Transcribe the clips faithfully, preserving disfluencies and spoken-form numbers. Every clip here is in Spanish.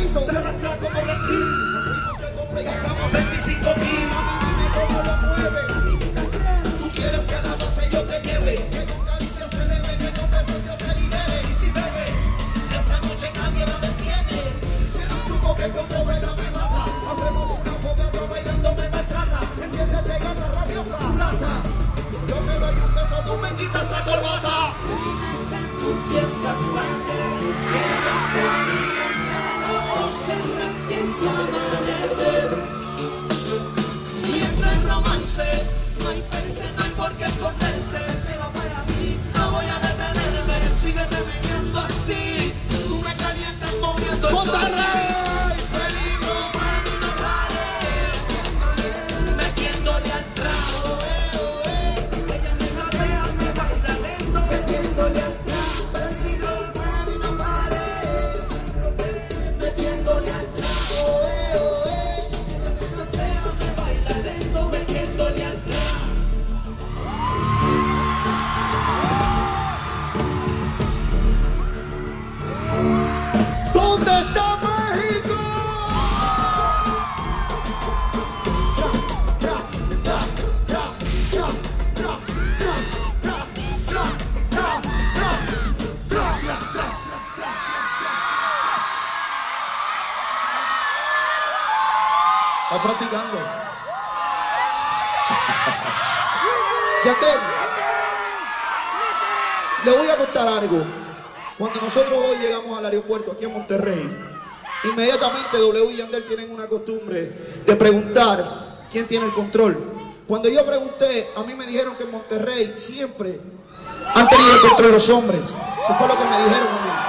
piso. Se arrastra como reptil. Nos fuimos de compra y gastamos veinticinco mil. Todo lo mueve. Tú quieres que a la base yo te lleve. Que con caricias te leve, que con besos yo te libere. Y si bebe, esta noche nadie la detiene. Tiene un truco que cuando baila me mata. Hacemos una fogata bailando me maltrata. Enciéndete gata rabiosa, rata. Yo te doy un beso, tú me quitas la corbata. Tú piensas hacer que no sabías la noche me empieza a amanecer. Y entre el romance no hay perse, no hay por qué esconderse. Pero para mí no voy a detenerme. Síguete viniendo así. Tú me calientas moviendo el ¡Monterrey! Peligro, mami, no pares. Metiéndole al trago, eh, oh, eh. Ella me jatea, me baila lento. Metiéndole al trago. Peligro, mami, no pares. Metiéndole al trago, eh, oh, eh. Ella me jatea, me baila lento. Metiéndole al trago. ¿Dónde está México? Está practicando. Yatel, le voy a contar algo. Cuando nosotros hoy llegamos al aeropuerto aquí en Monterrey, inmediatamente W y Yandel tienen una costumbre de preguntar quién tiene el control. Cuando yo pregunté, a mí me dijeron que en Monterrey siempre han tenido el control los hombres. Eso fue lo que me dijeron a mí.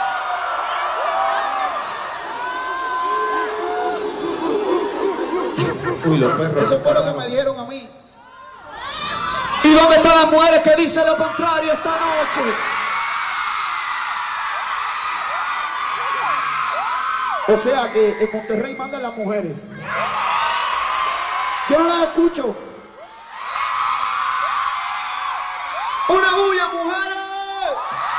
Uy, los perros. Eso fue lo que me dijeron a mí. ¿Y dónde están las mujeres que dicen lo contrario esta noche? O sea que en Monterrey mandan las mujeres. Yo no las escucho. ¡Una bulla, mujeres!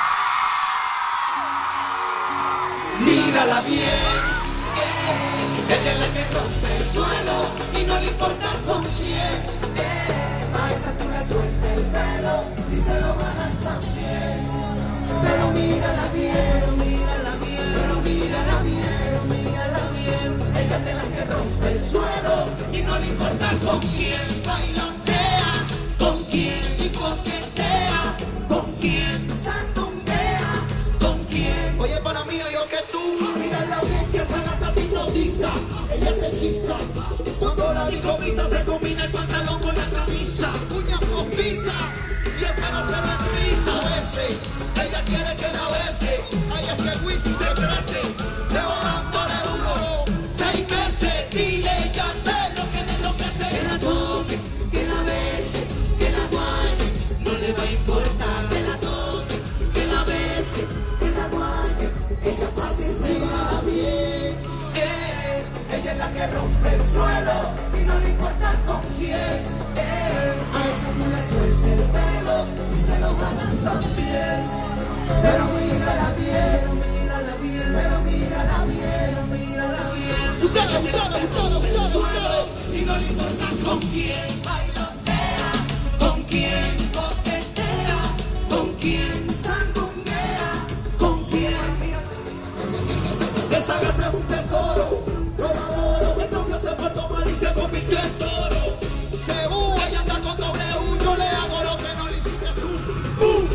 Mírala bien. Ella es la que rompe el suelo y no le importa con quién. A esa tú le suelta el pelo y se lo bajas también. Pero mírala bien, mírala bien, pero mírala bien, mírala bien. Ella es de la que rompe el suelo y no le importa con quién. Bailotea, con quién y coquetea, con quién sandunguea, con quién. Oye, para mí, yo que tú. Mírala bien que esa gata te hipnotiza, ella te hechiza. Cuando la discomisa se combina el pantalón con la camisa, uñas postiza y el pelo se le enriza. A veces ella quiere que la bese, ay es que Wisin se crece, llevo dándole duro seis meses. Dile ya de lo que le enloquece. Que la toque, que la bese, que la guaye, no le va a importar. Que la toque, que la bese, que la guaye, ella fácil se va bien. Eh, ella es la que rompe el suelo y no le importa con quién. Eh, a esa tú le suelta el pelo y se lo ganan también. Pero mírala bien, mírala bien, pero mírala bien, mírala bien. Ustedes, ustedes, ustedes, ustedes. Y no le importa con quién bailotea, con quién coquetea, con quién sandunguea, con quién. Esa gata es un tesoro, yo la adoro. El novio se portó mal y se convirtió en toro. Según ella anda con W, yo le hago lo que no le hiciste tú. ¡Bum!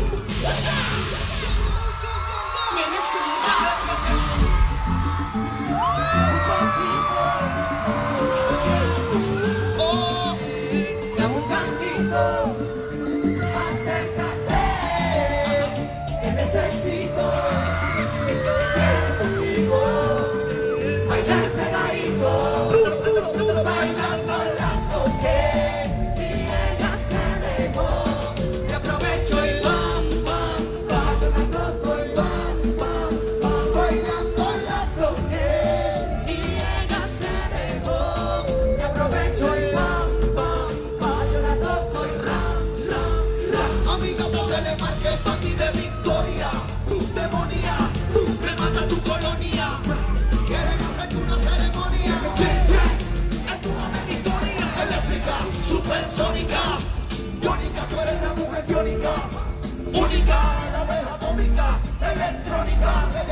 Oh, dame un cantito, acércate, que necesito estar contigo, bailar pegadito, duro, duro, duro, bailando la toqué, y ella se dejó, me aprovecho y bam, bam, bam, la toco y bam, bam, bam, bailando la toqué, y ella se dejó, me aprovecho y bam, bam, bam, yo la toco y ram, ram, ram. Amiga, no se le marque el panty de victoria, tu demonía, tú me matas tu colonia, quieres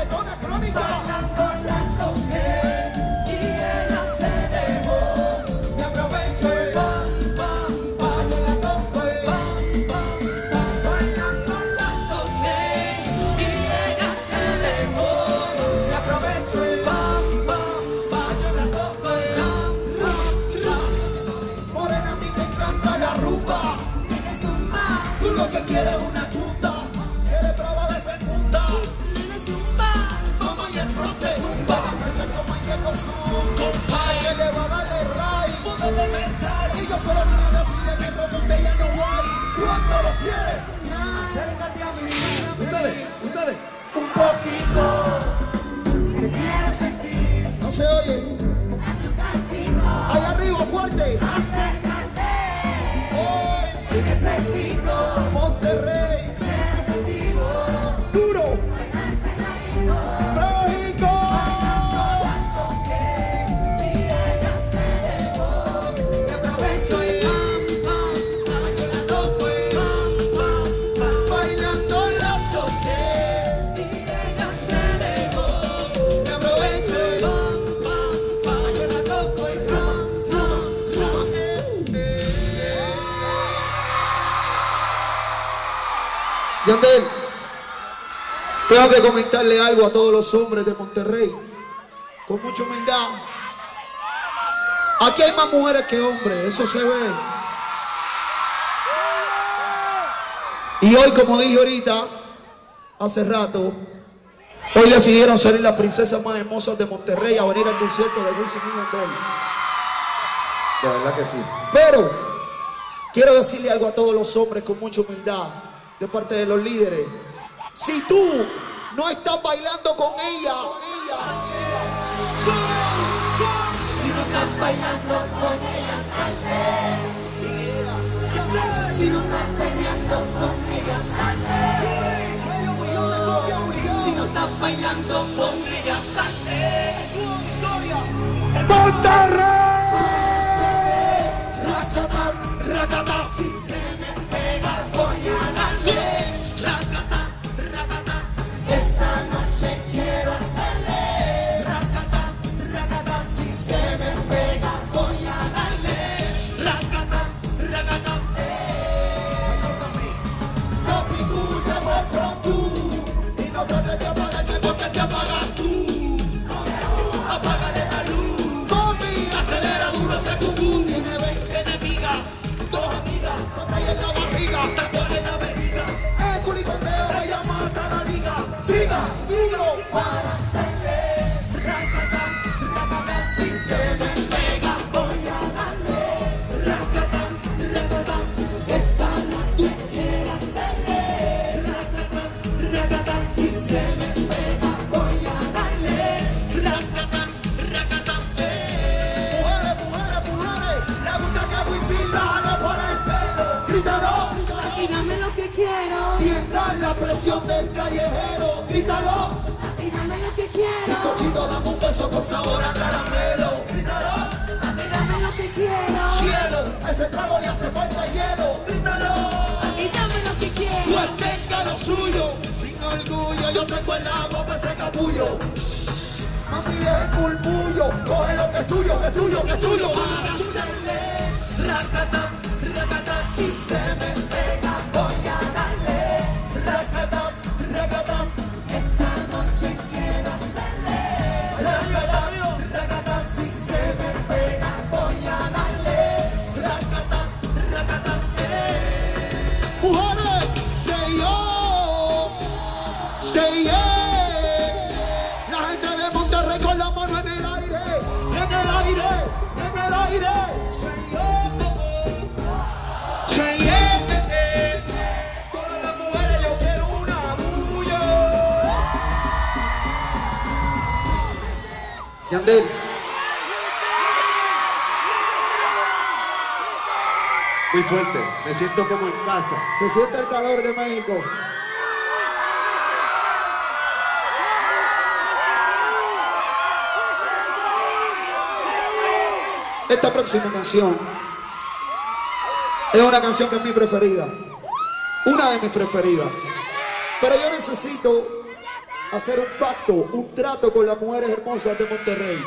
reggaetona crónica. Bailando la toqué y ella se dejó. Me aprovecho y pam, pam, pam, yo la toqué. Pam, pam, pam, bailando la toqué y ella se dejó. Me aprovecho y pam, pam, pam, yo la toqué. Morena, a mí me encanta la rumba. Tú lo que quieres es una punta, quieres prueba de segunda. Vamos y el fronte, vamos a echar como hay que con su compadre, que le va a darle ray, mundo de mental. Y yo solo vine a decirle que como usted ya no hay. ¿Cuánto lo quieres? Acércate a mí. Ustedes, ustedes, un poquito. Te quiero sentir. No se oye. Ahí arriba, fuerte. Acércate. Hoy te necesito. Monterrey. Quiero contigo. Duro. México. Y ella se dejó. Me aprovecho y pam, pam, pam, yo la toco y pam, pam, pam, bailando la toqué. Y ella se dejó. Me aprovecho y pam, pam, pam, yo la toco y pam, pam, pam. Yandel, tengo que comentarle algo a todos los hombres de Monterrey, con mucha humildad. Aquí hay más mujeres que hombres, eso se ve. Y hoy, como dije ahorita, hace rato, hoy decidieron salir las princesas más hermosas de Monterrey a venir al concierto de Wisin y Yandel. De verdad que sí. Pero quiero decirle algo a todos los hombres con mucha humildad, de parte de los líderes. Si tú no estás bailando con ella, si no estás bailando con ella, sale. Si no estás bailando con ella, sale. Si no estás bailando con ella, sale. Monterrey. Racata, racata, si se me pega voy a darle. Racata, racata, esta noche quiero hacerle. Racata, racata, si se me pega voy a darle. Racata, racata, eh. Papi, tú te muestro tú y no puedes apagarme porque te apagas tú. Apágale la luz, mami, acelera duro ese cucú. Tiene veinte enemigas, dos amigas, batalla en la barriga, tatuaje en la vejiga. El culicondeo ella mata la liga. Siga, duro para hacerle. Racata, racata, si se me pega voy a darle. Racata, racata, esta noche quiero hacerle. Racata, racata, si se me pega voy a darle. Racata, racata, eh. Mujeres, mujeres, mujeres, le gusta que Wisin la jale por el pelo. Grítalo. Y dame lo que quiero. Sienta la presión del callejero. Grítalo. Y dame lo que quiero. Cochito, dame un beso con sabor a caramelo. Grítalo. Y dame lo que quiero. Cielo, a ese trago le hace falta hielo. Grítalo. Y dame lo que quiero. Pues tenga lo suyo. Sin orgullo, yo tengo el agua para ese capullo. Mami, deja el murmullo. Coge lo que es tuyo, que es tuyo, que es tuyo. Para hacerle. Racata, racata, si se me pega voy a darle. Racata, racata, esta noche quiero hacerle. Racata, racata, si se me pega voy a darle. Racata, racata, eh. Mujeres, say yo, say yeah. La gente de Monterrey con la mano en el aire, en el aire, en el aire. Say yo. Say yeah. Todas las mujeres yo quiero una bulla. Yandel. Muy fuerte, me siento como en casa. Se siente el calor de México. Esta próxima canción es una canción que es mi preferida, una de mis preferidas, pero yo necesito hacer un pacto, un trato con las mujeres hermosas de Monterrey.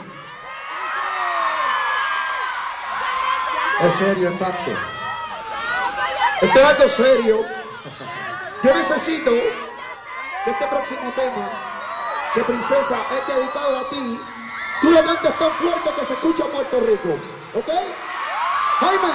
Es serio el pacto. Esto es algo serio. Yo necesito que este próximo tema, que Princesa, es dedicado a ti. Tú lo cantes tan fuerte que se escucha en Puerto Rico. ¿Ok? Jaime.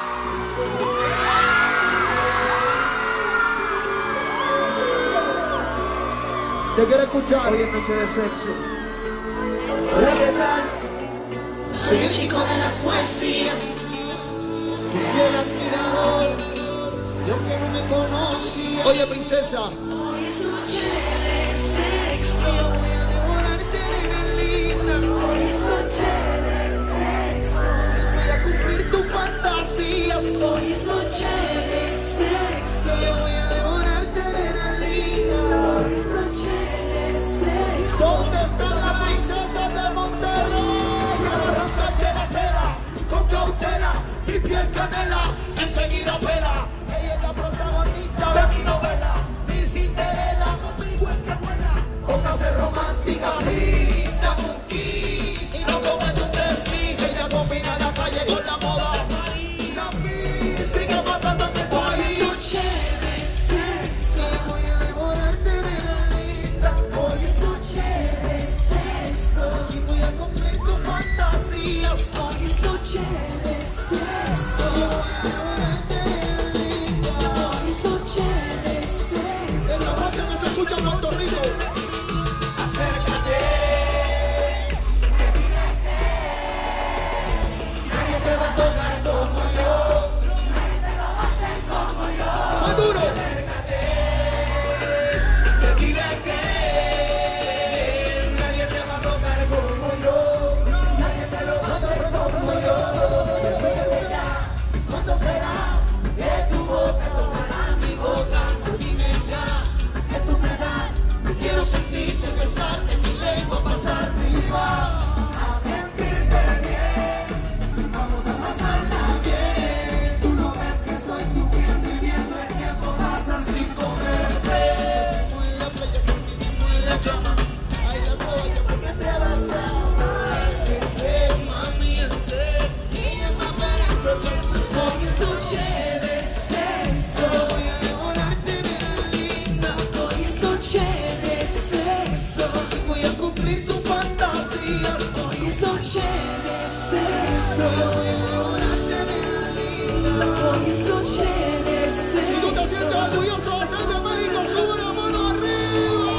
Te quiero escuchar. Hoy es noche de sexo. Hola, ¿qué tal? Soy el chico de las poesías, tu fiel admirador. Y aunque no me conocías, oye, princesa, hoy es noche de sexo. Voy a devorarte, nena linda. Hoy es noche de sexo. voy a cumplir tus fantasías. Hoy es noche de sexo. Yo voy a devorarte, nena linda. Hoy es noche de sexo. ¿dónde están las princesas de Monterrey? Arrancarte la tela con cautela, mi piel canela, enseguida pela. Ella es la protagonista de mi novela, mi Cinderela, conmigo es que vuela. Boca ser romántica, please, dame un kiss. Y no comete un desliz, ella combina la calle con la moda. La Miss sigue matando en el país. Noche de sexo, voy a devorarte, nena linda. Hoy es noche de sexo y voy a cumplir tus fantasías. Hoy es noche de sexo. Hoy es noche de sexo. En la radio no se escucha en Puerto Rico. Acércate, te diré que nadie te va a tocar como yo. Nadie te lo va a hacer como yo. Más duro. Acércate, te diré que nadie te va a tocar como yo. Nadie te lo va a hacer como yo. Acércate ya, ¿cuándo será que tu boca tocará mi boca? So dime ya, que tú me das. Yo quiero sentirte, besarte, mi lengua pasar arriba. A sentirte bien, vamos a pasarla bien. Tú no ves que estoy sufriendo y viendo el tiempo pasar sin comerte. En la playa, terminamos en la cama. Ahí la toalla, ¿Por qué te vas a amar? En serio, mami, en serio. Y en my better perfect. Hoy es noche de sexo. Voy a devorarte, nena linda. Hoy es noche de sexo. voy a cumplir tus fantasías. Hoy es noche de sexo. Voy a devorarte, nena linda. Hoy es noche de sexo. Si tú te sientes orgulloso de ser de México, sube la mano arriba.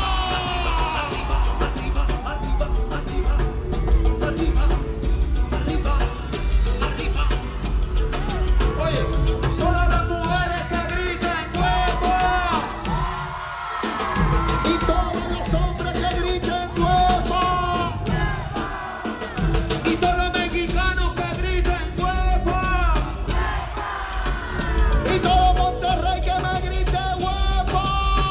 Arriba, arriba, arriba, arriba, arriba, arriba. Oye, todas las mujeres que griten huevo. Y todos los hombres que griten huevo. Y todos los mexicanos que griten huevo. Y todo Monterrey que me grite huevo.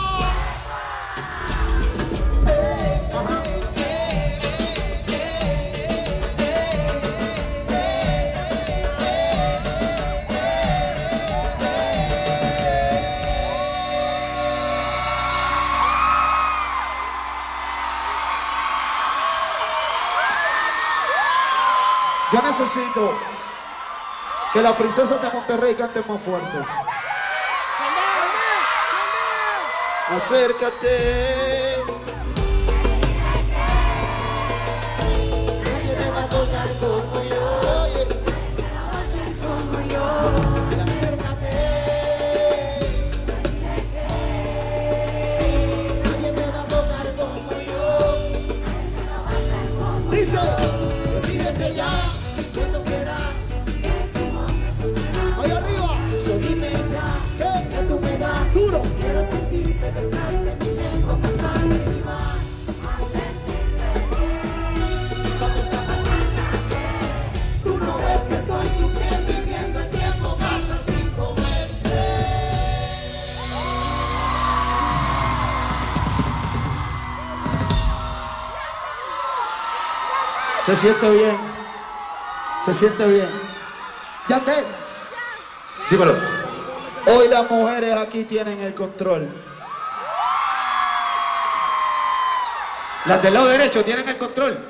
Yo necesito que las princesas de Monterrey canten más fuerte. Acércate. Nadie me va a tocar como yo. Oye, Y acércate. Nadie me va a tocar como yo. dice. Decídete ya, ¿cuándo será? Ahí arriba. So dime ya, ¿Qué? que tú me das. Duro. Quiero sentirte, besarte, mi lengua pasarte y más. Vamos a pasarla bien. Tú no ves que estoy sufriendo y viendo el tiempo pasa sin comerte. Se siente bien. Se siente bien. Yandel. Dímelo. Hoy las mujeres aquí tienen el control. Las del lado derecho tienen el control.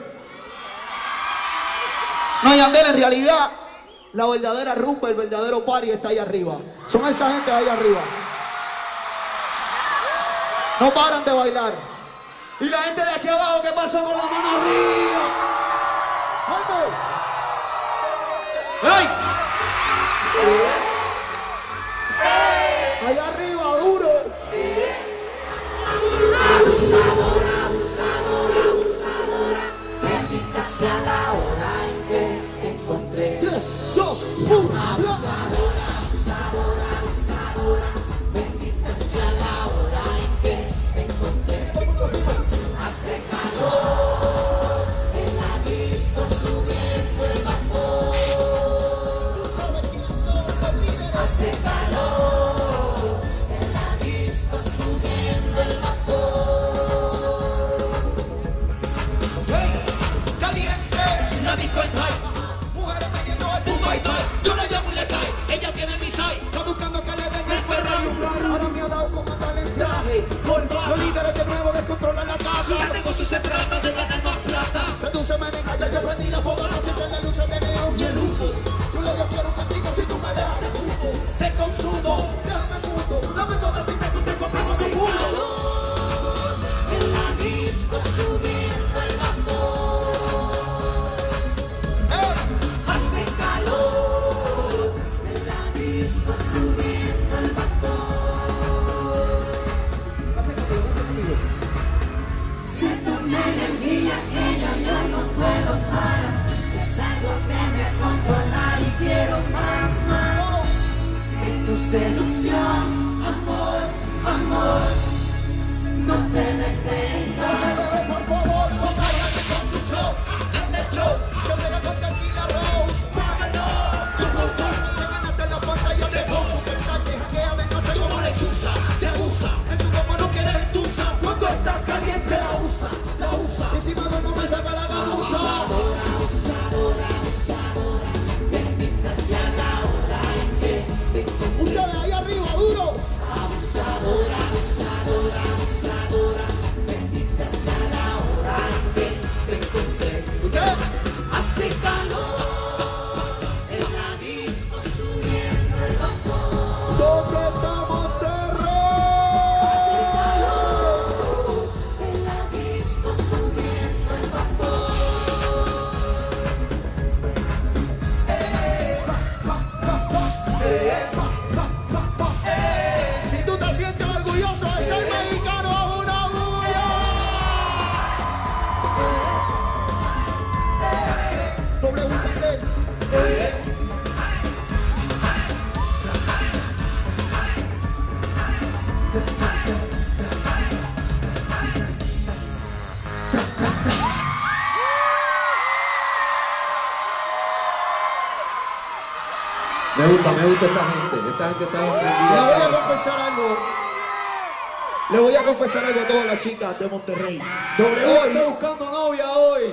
No, Yandel, en realidad, la verdadera rumba, el verdadero party está ahí arriba. Son esa gente de ahí arriba. No paran de bailar. Y la gente de aquí abajo, ¿qué pasó con la mano arriba? ¡Ay! Allá arriba, duro. Abusadora, abusadora, abusadora. Bendita sea la hora en que te encontré. Tres, dos, uno. Abusadora, abusadora, abusadora. Bendita sea la hora en que te encontré. Hace calor en la disco subiendo el vapor. Hace calor en la disco subiendo el vapor. Hey, caliente, la disco es high. Mujeres pidiendo el boom bye bye. Yo la llamo y le cae. Ella tiene mi side. Está buscando que le den el perro y un raro. Ahora me ha dado como tal el traje. Los líderes de nuevo descontrolan la casa. El negocio se trata de ganar más plata. Seduce, me negas, ya yo prendí la foto. No sienten la luz de neón y el humo. Yo le quiero un castigo si tú me dejas de fumo. Te consumo, déjame mundo. Dame todas si te gusta conmigo mi mundo. En la disco subiendo el vapor. Eh. Hace calor. En la disco subiendo el vapor. Siento una energía que ya yo no puedo parar. Es algo que me controla y quiero más, más. De tu seducción, amor, amor. No te detengas. Por favor, no caigas con tu show. En el show, yo pego con tequila rose. Vámonos. Te ganaste la pantalla de gozo. Pensaste, hackea de noche como lechuza. Te abusa, en su cama no quieres entusa. Cuando estás caliente la usa, la usa. Encima de no me saca la gamuza. Abusadora, abusadora, abusadora. Bendita sea la hora en que te encontré. Ustedes ahí arriba, duro. Abusadora, abusadora, abusadora. Bendita sea la hora en que te encontré. ¿Usted? Hace calor en la disco subiendo el vapor. ¿Dónde estamos, terror? Hace calor en la disco subiendo el vapor. Si tú te sientes orgulloso de ser mexicano, una bulla. Doble U T C. Me gusta, me gusta esta gente. Esta gente está bien Le voy a prendida. confesar algo. Le voy a confesar algo a todas las chicas de Monterrey. W Hoy, está buscando novia hoy.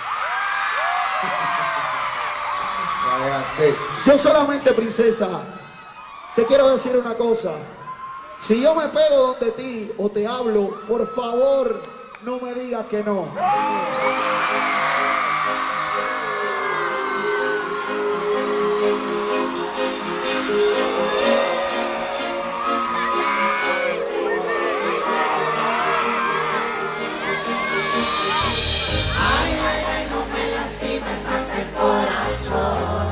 Adelante. yo solamente, princesa, te quiero decir una cosa. Si yo me pego donde ti o te hablo, por favor, no me digas que no. Ay, ay, ay, no me lastimes más el corazón.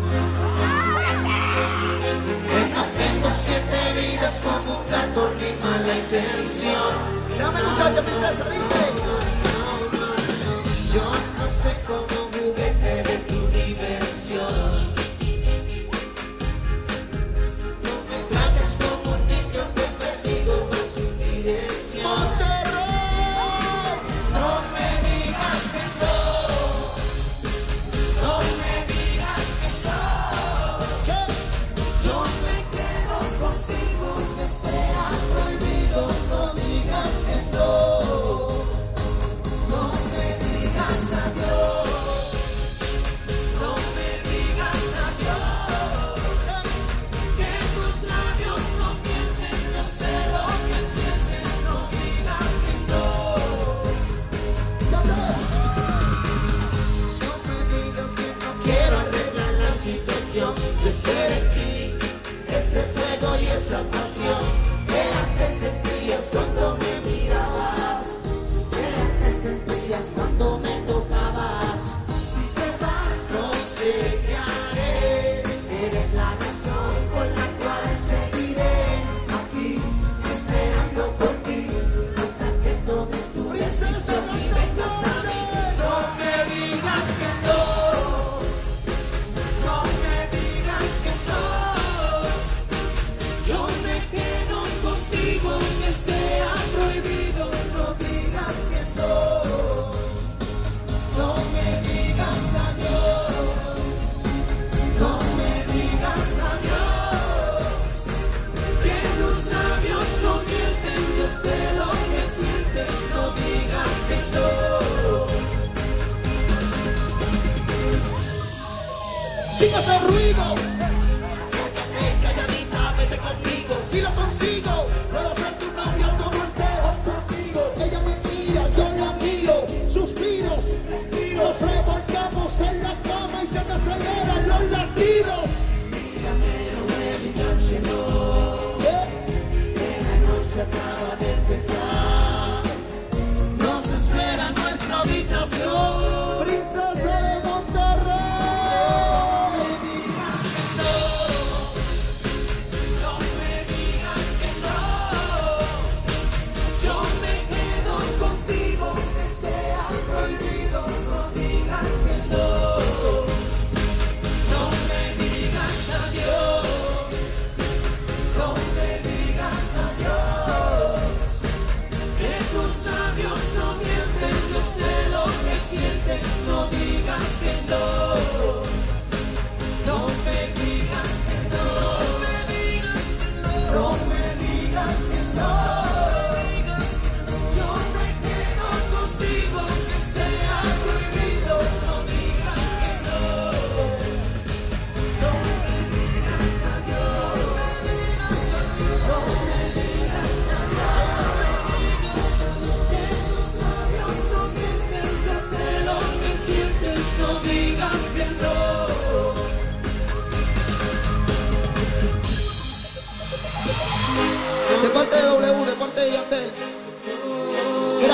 Que no tengo siete vidas como un gato ni mala intención. Dame muchacha, princesa, dice. Yo no soy como un juguete de tu diversión. No me trates como un niño que perdido va sin dirección. No me digas que no. No me digas que no. Yo me quedo contigo, que sea prohibido. No digas que no.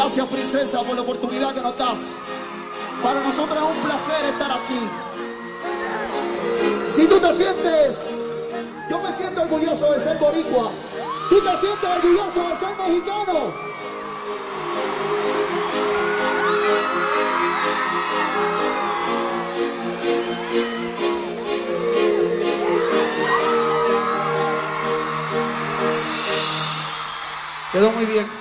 Gracias, princesa, por la oportunidad que nos das. Para nosotros es un placer estar aquí. Si tú te sientes, yo me siento orgulloso de ser boricua. ¿Tú te sientes orgulloso de ser mexicano? Quedó muy bien.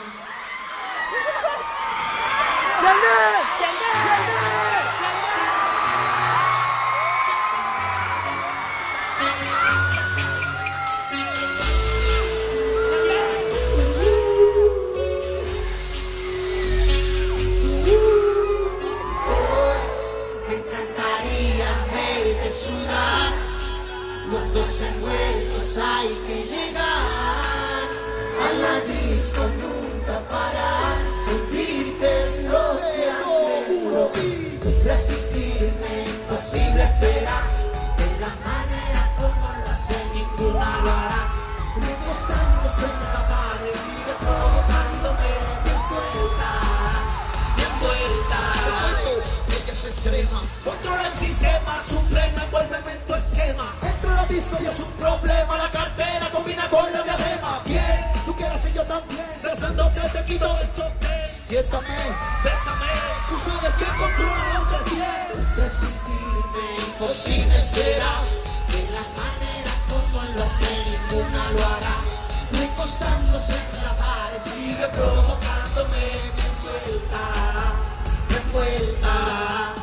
Me encantaría verte sudar, los dos envueltos hay que llegar a la disco, nunca parar, sentirte es lo que anhelo, resistirme imposible será, de la manera como lo hace ninguna lo hará, recostándose en la pared, sigue provocándome, me suelta, me envuelta. Ella es extrema, controla el sistema, suprema, envuélveme en tu esquema. Entro a la disco y es un problema, la cartera combina con la diadema. Bien, tú quieras y yo también, besándote te quito el sostén. Siéntame, Bésame, tú sabes que controla el cien. Resistirme imposible será, de la manera como lo hace ninguna lo hará. Recostándose en la pared, sigue provocándome, me suelta, me envuelta.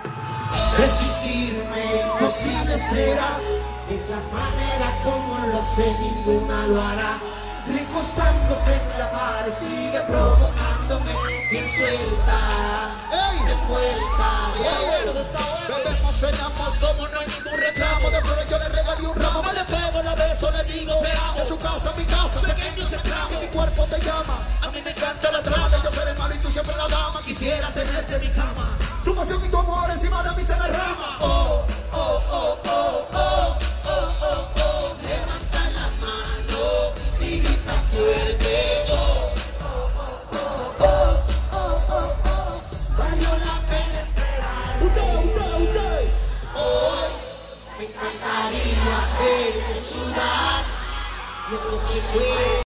Resistirme imposible será, de la manera como lo hace ninguna lo hará. Recostándose en la pared, sigue provocándome, bien suelta, ¡ey! envuelta. Bebemos, cenamos, como no hay ningún reclamo. Después yo le regalé un ramo, me le pego, la beso, le digo te amo. De su casa, mi casa, pequeño se tramo. Mi cuerpo te llama, a mí me encanta la trama. Yo seré malo y tú siempre la dama. Quisiera tenerte en mi cama, tu pasión y tu amor encima de mí se derrama. Oh, oh, oh, oh, oh, oh, oh, oh. Levanta la mano y grita fuerte. Oh, oh, oh, oh, oh, oh, oh, oh. Valió la pena esperar. Usted, usted, usted. Hoy me encantaría verte sudar. Lo que fue